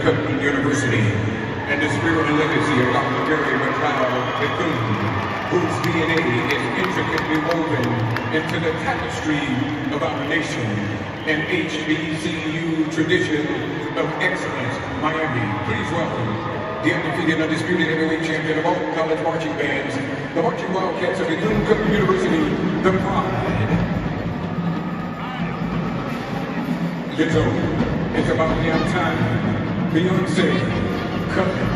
Bethune-Cookman University, and the spirit and legacy of Dr. Gary McLeod Bethune, whose DNA is intricately woven into the tapestry of our nation, and HBCU tradition of excellence, Miami. Please welcome the undefeated, undisputed heavyweight champion of all college marching bands, the Marching Wildcats of Bethune-Cookman University, the Pride. Lizzo, it's about damn time. Beyonce, come.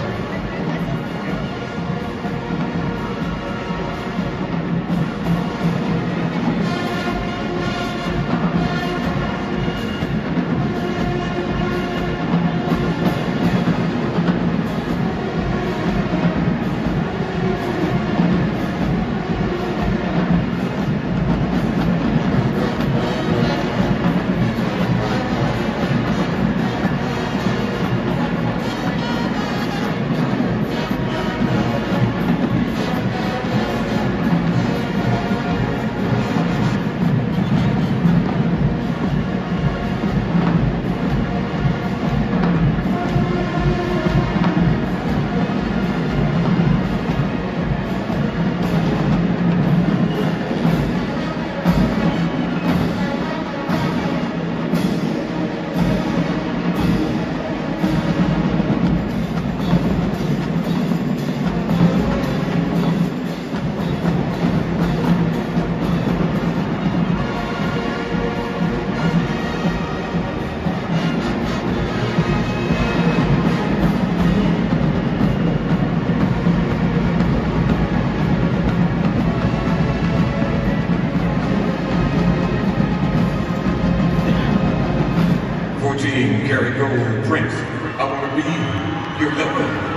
Gary Gold, Prince, I want to be your lover.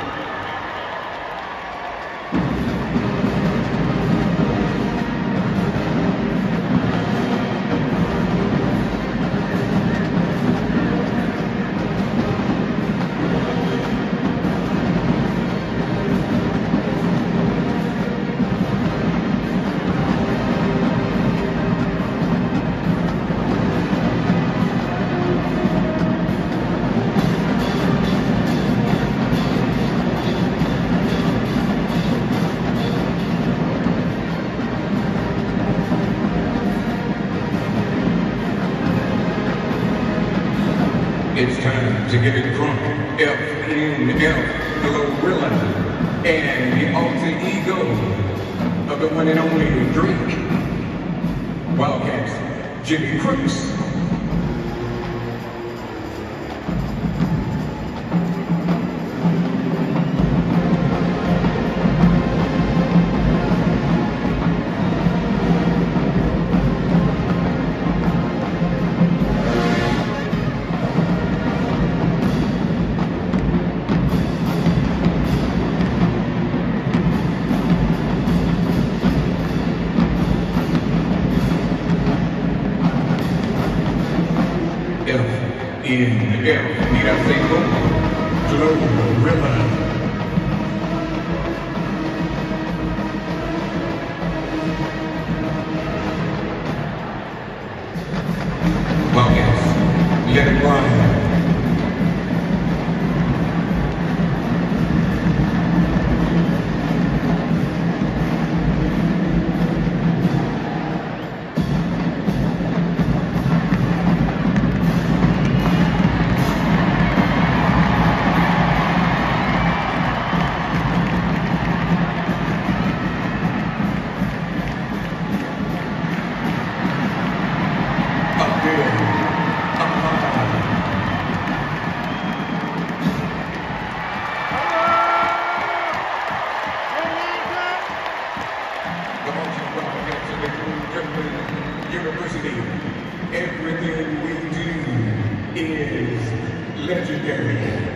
It's time to get it crunk. FNF, Glorilla, and the alter ego of the one and only Drake. Wildcats, Jimmy Crooks. In the air, need I say Glorilla. Wildcats, let it run. University, everything we do is legendary.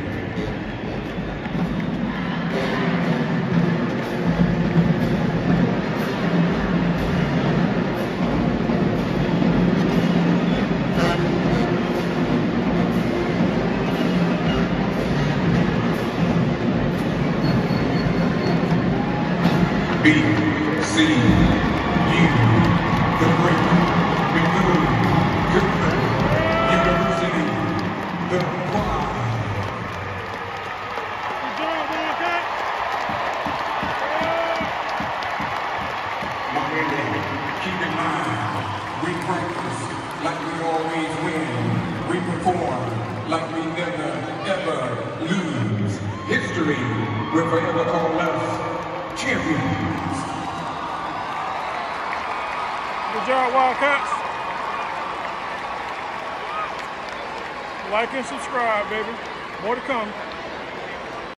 BCU, the great Bethune-Cookman University, the Pride. Keep in mind, we practice like we always win. We perform like we never, ever lose. History will forever call us champions. Good job, Wildcats. Like and subscribe, baby. More to come.